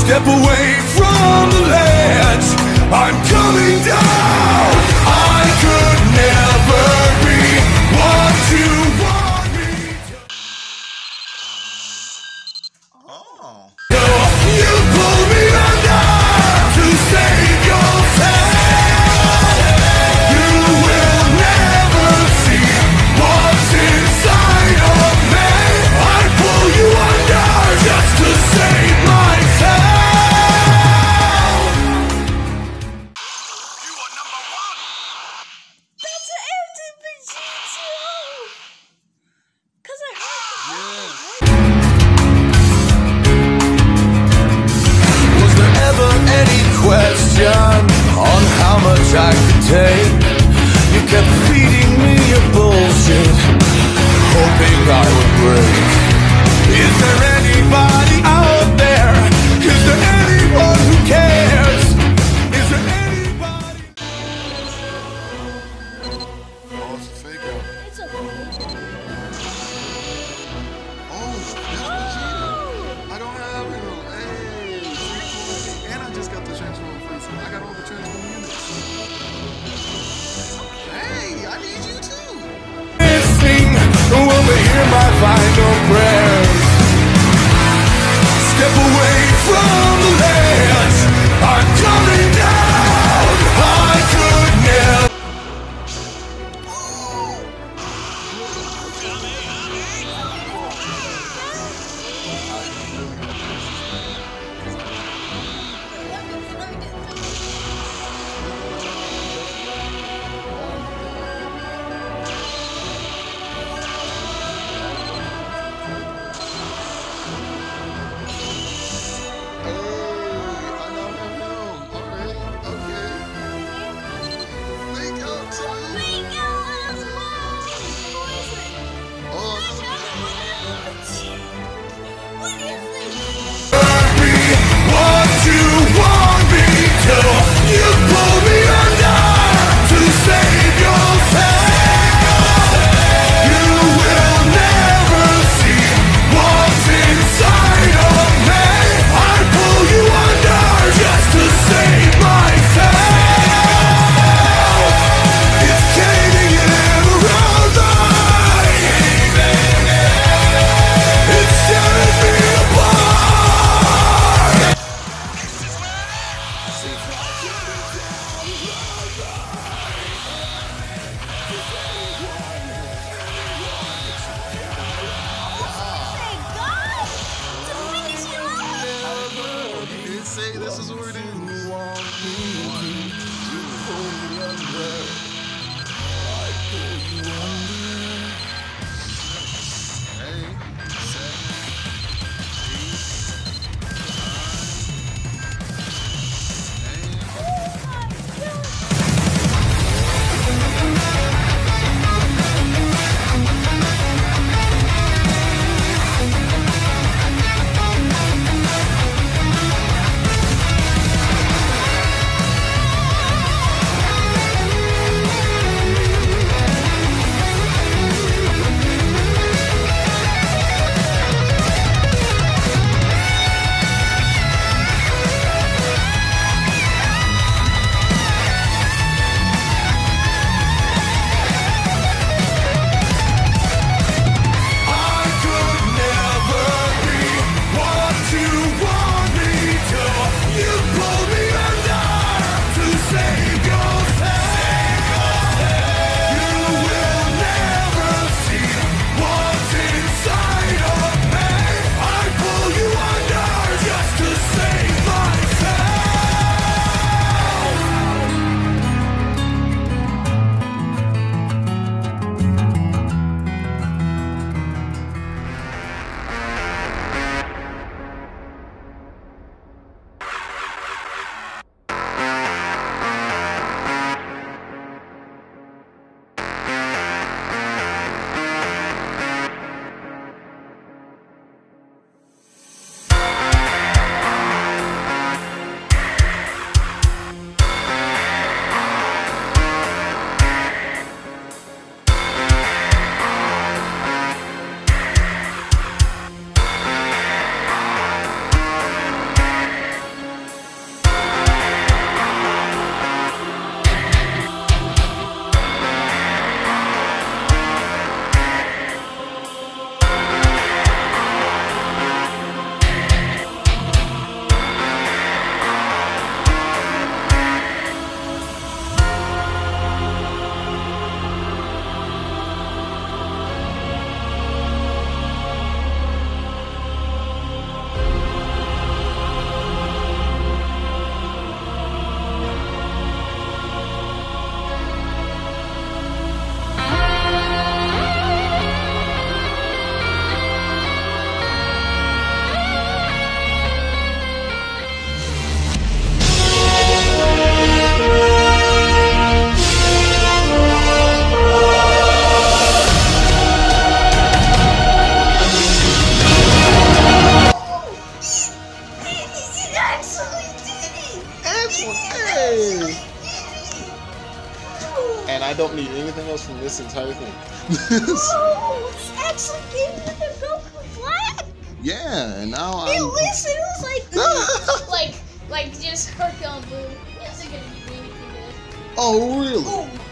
Step away from the ledge, I'm coming down. I could never be what you want me to. Oh. You pull me under to save yourself. You will never see what's inside of me. I pull you under just to save myself. Question on how much I could take. You kept feeding me your bullshit, hoping I would break. Is there anybody out there? Is there anyone who cares? Is there anybody? Oh, it's a fake out. It's a fake. Oh, that's Vegeta. I don't have him. Hey, and I just got the transform face. I got all the transform units. Hey, I need you too. Sing will they hear my final prayers? Step away from the ledge, I'm coming down. I could never. This is where it is. Hey! And I don't need anything else from this entire thing. Oh, he actually gave me the Goku Black. Yeah, and now It I'm. was like just Hercule Blue. He wasn't gonna give me anything good. Oh, really? Oh